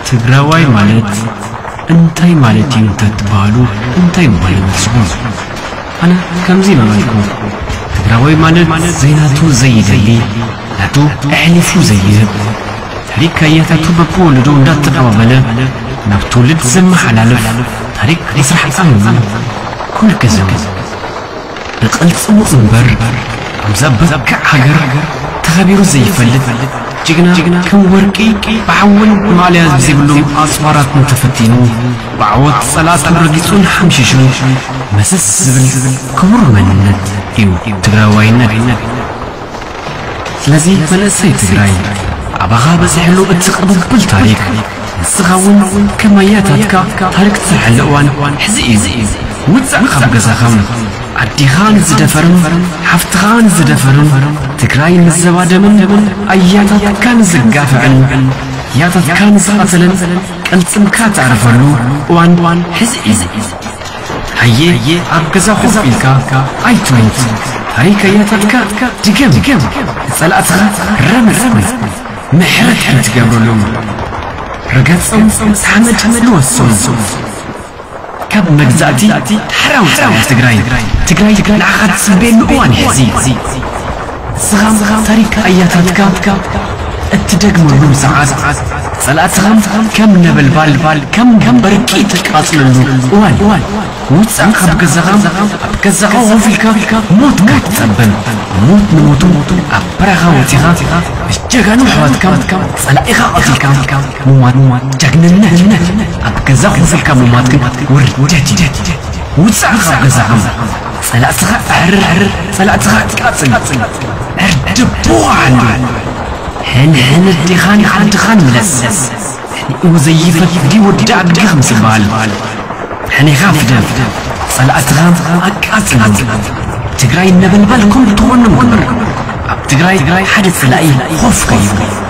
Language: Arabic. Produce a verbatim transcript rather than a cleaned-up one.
تجراوي مالت انتي مالتي انت تبالو انتي مالت مسؤول أنا كم زين مالكم تجراوي مالت زيناتو زي دلي ناتو أحلفو زيه تاريخ كياتاتو بقول دون دات تقابله نبتولد زم حلالف تاريخ يسرح أمم كل كزم نقلت صمو انبر مزبط كحجر تخبيرو زي فلت جينا كم ورقي بعون ماليا بزيبلوم أصوارات متفتينو بعوض صلاة الرقيسون حمششو مسس زبل كمر منت إيو تقراوينت لذي فلسي تقراي أبغى بزحلو بتقبل كل تاريخ الصغاون كما ياتاتك تاريخ تحلقوان حزئي وتسع خبق زخم عدي خان زدفرن حفت خان زدفرن تكراي الزوادة من أياتات كان زقافعن ياتات كان زقاتلن قلتم كات عرفلو وان وان حزئي هيا عبقزا خوف إلكا أيتويت هريكا ياتاتك دقم دقم سألأتها رمر رمر محرد حرد قبرلوم رقات سحمد لوسون كاب مجزاتي حراو حراو تقراي تقراي العقد سبين مؤوان حزي صغام تاريك أياتاتك التدقم ولو ساعات صلاة غم كم نبل بال بال كم كم بركيتك أصلا وان وان وتسعى خبك الزغام خبك الزغام في الكا موت موت تبن موت نموتو أبرغا وتغا الجغانو حواتك صلاة إغاء الكام موات موات جغن النهج خبك الزغام في الكا موماتك ورجاتي وتسعى خبك الزغام صلاة غا عر عر صلاة غا تكاتل عر دبوعن هن هن الدخان خان دخان ملسس هني وزيفة دي ودع بقهم سبال هني غافدة صلاة غام أكاسلم تقراي النبل بالكم تغنم تقراي حدث لأي خوف قيم